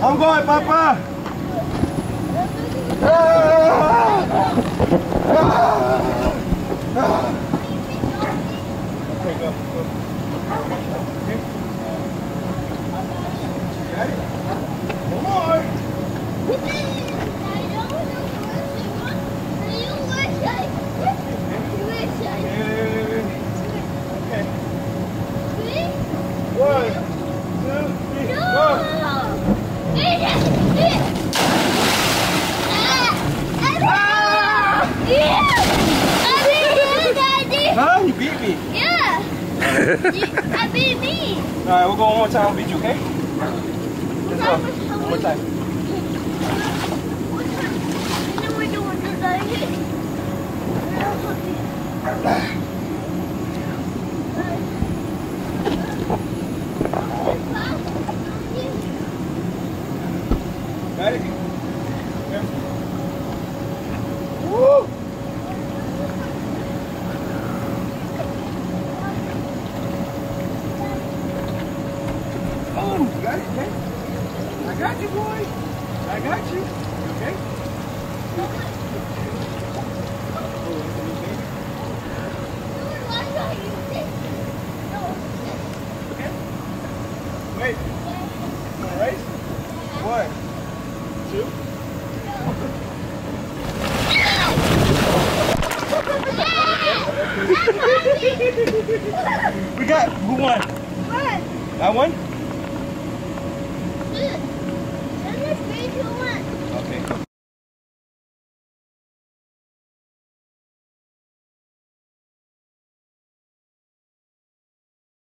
I'm going, Papa. Okay, go. Okay. Got it? One more. Okay. 1, 2, 3, go. Huh? You beat me. Yeah. I beat me. Alright, we'll go one more time. I'll beat you, okay? Let's go. One more time. Got it? Yeah. Woo! Oh, you got it, okay? I got you, boy. I got you. You okay? Okay? Wait. All right? 1, 2. We got who won? What? That one?